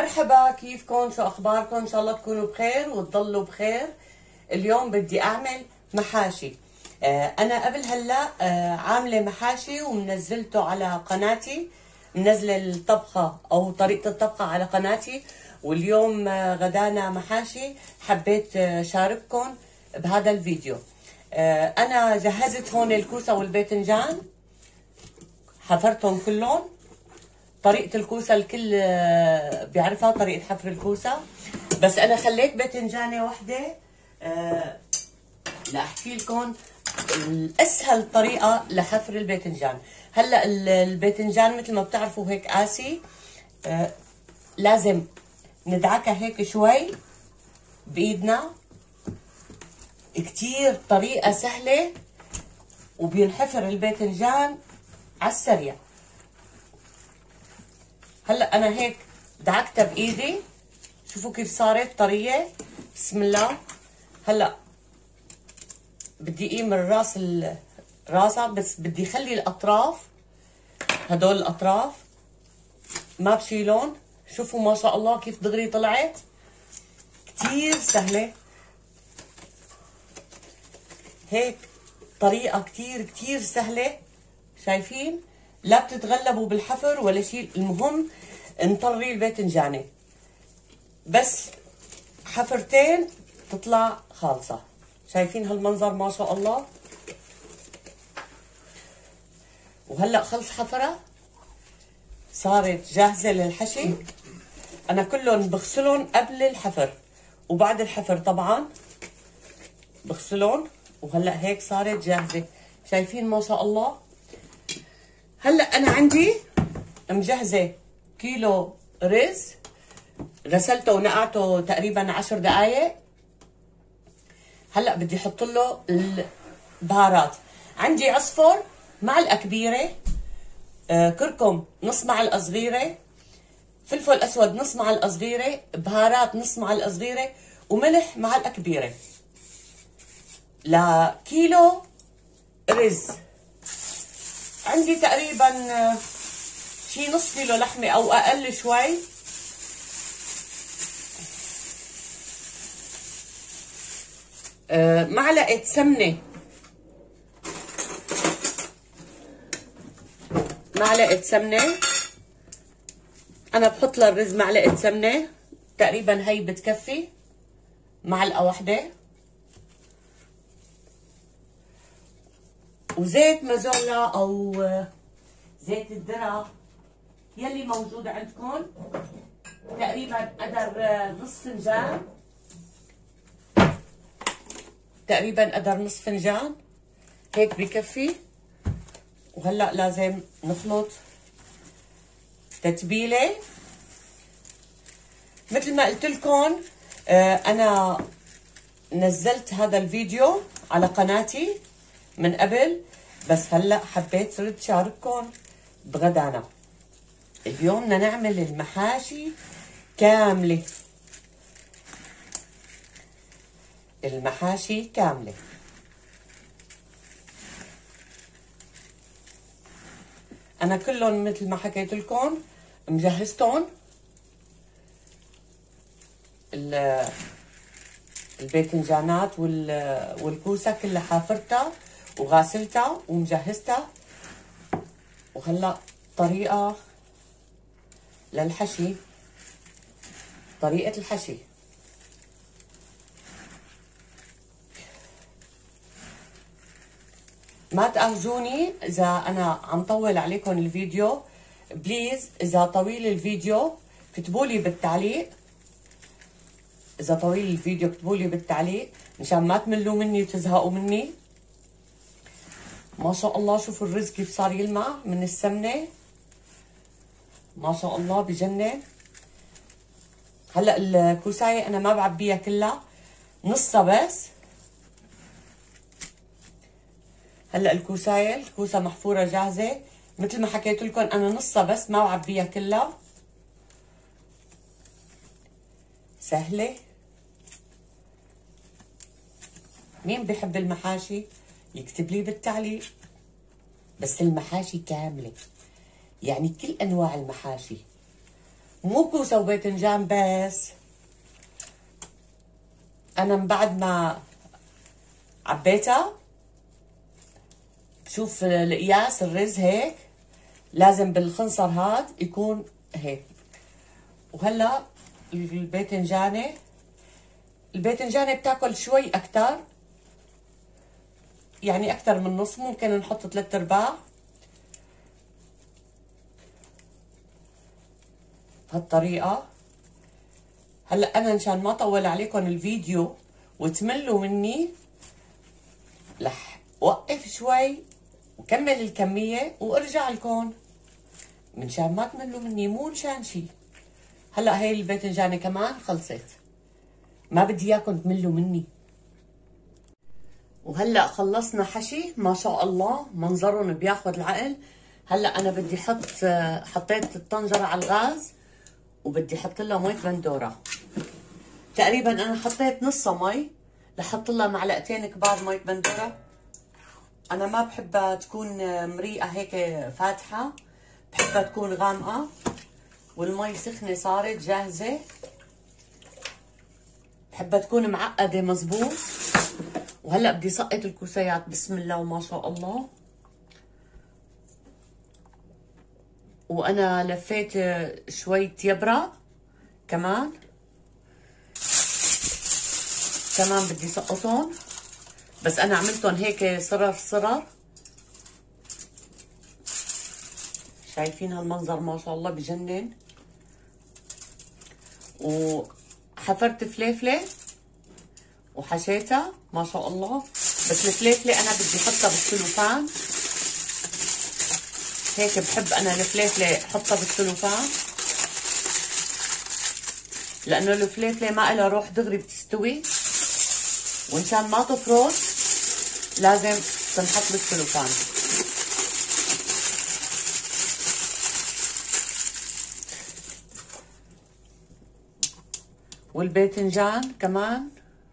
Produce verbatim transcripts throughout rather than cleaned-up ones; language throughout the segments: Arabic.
مرحبا، كيفكم؟ شو اخباركم؟ ان شاء الله تكونوا بخير وتضلوا بخير. اليوم بدي اعمل محاشي. آه انا قبل هلا آه عامله محاشي ومنزلته على قناتي، منزله الطبخه او طريقه الطبخه على قناتي، واليوم آه غدانا محاشي. حبيت آه شارككم بهذا الفيديو. آه انا جهزت هون الكوسه والباذنجان، حفرتهم كلهم. طريقة الكوسة الكل بيعرفها، طريقة حفر الكوسة، بس أنا خليت باذنجانة وحدة أه لأحكي لكم الأسهل طريقة لحفر الباذنجان. هلا الباذنجان مثل ما بتعرفوا هيك قاسي، أه لازم ندعكها هيك شوي بإيدنا. كتير طريقة سهلة وبينحفر الباذنجان على السريع. هلا انا هيك دعكتها بايدي، شوفوا كيف صارت طريه. بسم الله. هلا بدي اقيم الراس راسها، بس بدي خلي الاطراف، هدول الاطراف ما بشيلون. شوفوا ما شاء الله كيف دغري طلعت، كتير سهله. هيك طريقه كتير كتير سهله، شايفين؟ لا بتتغلبوا بالحفر ولا شيء، المهم نطري الباذنجانه، بس حفرتين تطلع خالصه. شايفين هالمنظر ما شاء الله؟ وهلا خلص حفرة، صارت جاهزه للحشي. انا كلهم بغسلهم قبل الحفر وبعد الحفر طبعا بغسلهم، وهلا هيك صارت جاهزه. شايفين ما شاء الله؟ هلا انا عندي مجهزه كيلو رز، غسلته ونقعته تقريبا عشر دقائق. هلا بدي احط له البهارات. عندي عصفر معلقه كبيره، آه كركم نص معلقه صغيره، فلفل اسود نص معلقه صغيره، بهارات نص معلقه صغيره، وملح معلقه كبيره لكيلو رز. عندي تقريبا شي نص كيلو لحمة او اقل شوي. آه معلقة سمنة، معلقة سمنة. انا بحط للرز معلقة سمنة تقريبا، هي بتكفي معلقة واحدة. وزيت مازولا او زيت الذرة يلي موجود عندكم، تقريبا قدر نص فنجان، تقريبا قدر نص فنجان هيك بكفي. وهلا لازم نخلط تتبيله. مثل ما قلت لكم آه انا نزلت هذا الفيديو على قناتي من قبل، بس هلا حبيت صرت شارككم بغدانا. اليوم بدنا نعمل المحاشي كامله، المحاشي كامله. انا كلهم مثل ما حكيت لكم مجهزتهم. الباذنجانات والكوسه كلها حافرتها وغاسلتها ومجهزتها. وهلا طريقه للحشي، طريقه الحشي. ما تأخذوني اذا انا عم طول عليكم الفيديو، بليز اذا طويل الفيديو اكتبوا لي بالتعليق، اذا طويل الفيديو اكتبوا لي بالتعليق مشان ما تملوا مني وتزهقوا مني. ما شاء الله شوفوا الرز كيف صار يلمع من السمنه، ما شاء الله بجنن. هلا الكوسايه انا ما بعبيها كلها، نصها بس. هلا الكوسايه الكوسه محفوره جاهزه مثل ما حكيت لكم، انا نصها بس ما بعبيها كلها. سهله. مين بيحب المحاشي يكتب لي بالتعليق. بس المحاشي كامله، يعني كل انواع المحاشي، مو كوسة وباذنجان بس، انا من بعد ما عبيتها بشوف القياس الرز هيك لازم بالخنصر هاد يكون هيك. وهلا الباذنجانة الباذنجانة بتاكل شوي اكتر، يعني اكتر من نص، ممكن نحط ثلاث ارباع بهالطريقة. هلا انا مشان ما اطول عليكم الفيديو وتملوا مني رح وقف شوي وكمل الكمية وارجع لكم منشان ما تملوا مني، مو مشان شي. هلا هي الباذنجانة كمان خلصت، ما بدي اياكم تملوا مني. وهلا خلصنا حشي ما شاء الله، منظرهم بياخذ العقل. هلا انا بدي احط، حطيت الطنجرة على الغاز وبدي احط لها مي بندورة. تقريبا انا حطيت نصها مي، رح احط لها معلقتين كبار مي بندورة. انا ما بحبها تكون مريقة هيك فاتحة، بحبها تكون غامقة. والمي سخنة صارت جاهزة، بحبها تكون معقدة مزبوط. وهلا بدي سقط الكوسيات بسم الله وما شاء الله. وانا لفيت شوية يبرة كمان كمان بدي سقطهم، بس انا عملتهم هيك صرر صرر. شايفين هالمنظر ما شاء الله بجنن. وحفرت فليفله وحشيتها ما شاء الله، بس الفليفله انا بدي احطها بالسلوفان هيك، بحب انا الفليفله احطها بالسلوفان لانه الفليفله ما لها روح دغري بتستوي، ومشان ما تفرط لازم تنحط بالسلوفان. والباذنجان كمان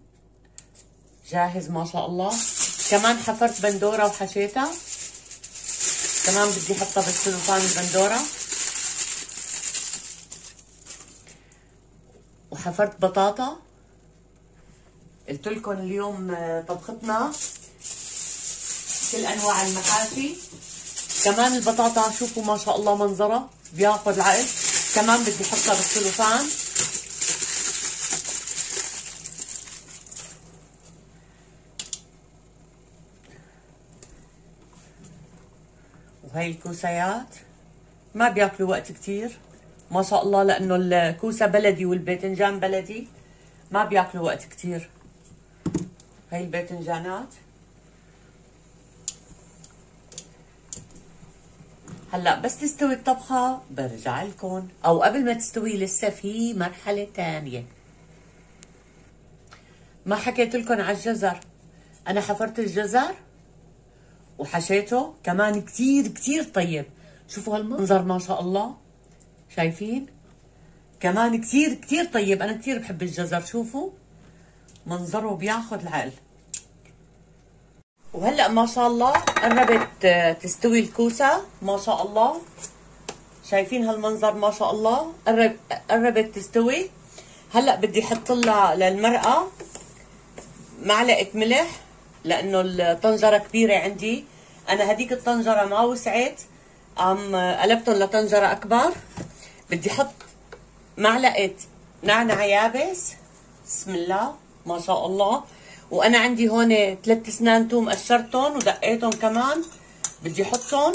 جاهز ما شاء الله. كمان حفرت بندورة وحشيتها، كمان بدي احطها بالسلوفان البندورة. وحفرت بطاطا. قلت لكم اليوم طبختنا كل انواع المحاشي. كمان البطاطا شوفوا ما شاء الله منظرها بياخذ العقل. كمان بدي احطها بالسلوفان. وهي الكوسيات ما بياكلوا وقت كتير ما شاء الله، لانه الكوسه بلدي والباذنجان بلدي، ما بياكلوا وقت كتير. هي الباذنجانات. هلا بس تستوي الطبخه برجع لكم، او قبل ما تستوي لسه في مرحله ثانيه. ما حكيت لكم على الجزر. انا حفرت الجزر وحشيته كمان كتير كتير طيب. شوفوا هالمنظر ما شاء الله، شايفين؟ كمان كتير كتير طيب. انا كتير بحب الجزر، شوفوا منظره بياخذ العقل. وهلا ما شاء الله قربت تستوي الكوسه ما شاء الله. شايفين هالمنظر ما شاء الله، قرب قربت تستوي. هلا بدي احط لها للمرقه معلقه ملح، لانه الطنجره كبيره عندي. انا هديك الطنجره ما وسعت، عم قلبتهم لطنجره اكبر. بدي احط معلقه نعناع يابس بسم الله ما شاء الله. وانا عندي هون ثلاث اسنان توم قشرتهم ودقيتهم كمان بدي احطهم.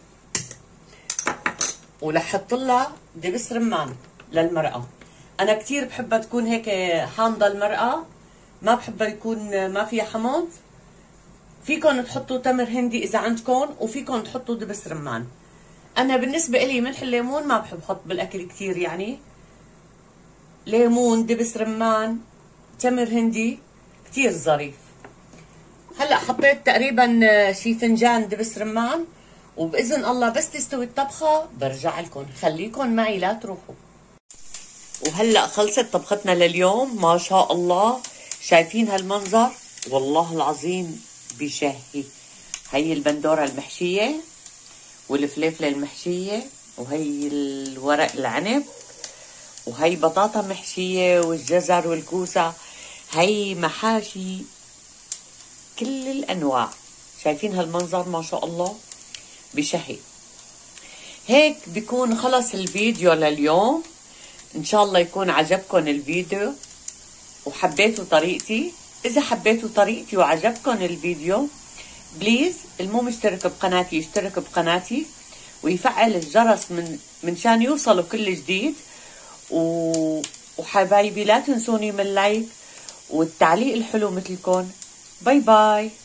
ورح احط لها دبس رمان للمرقه. انا كثير بحبها تكون هيك حامضه المرقه، ما بحبها يكون ما فيها حمض. فيكم تحطوا تمر هندي اذا عندكم، وفيكم تحطوا دبس رمان. انا بالنسبه لي ملح الليمون ما بحب احط بالاكل كثير، يعني ليمون دبس رمان تمر هندي كثير ظريف. هلا حطيت تقريبا شي فنجان دبس رمان، وباذن الله بس تستوي الطبخه برجع لكم، خليكم معي لا تروحوا. وهلا خلصت طبختنا لليوم ما شاء الله. شايفين هالمنظر والله العظيم بشهي. هي البندوره المحشيه والفليفله المحشيه، وهي الورق العنب وهي بطاطا محشية والجزر والكوسة. هي محاشي كل الأنواع. شايفين هالمنظر ما شاء الله بشهي. هيك بيكون خلص الفيديو لليوم. إن شاء الله يكون عجبكم الفيديو وحبيتوا طريقتي. إذا حبيتوا طريقتي وعجبكم الفيديو بليز المو مشترك بقناتي يشترك بقناتي ويفعل الجرس من منشان يوصلوا كل جديد. و... وحبايبي لا تنسوني من اللايك والتعليق الحلو مثلكم. باي باي.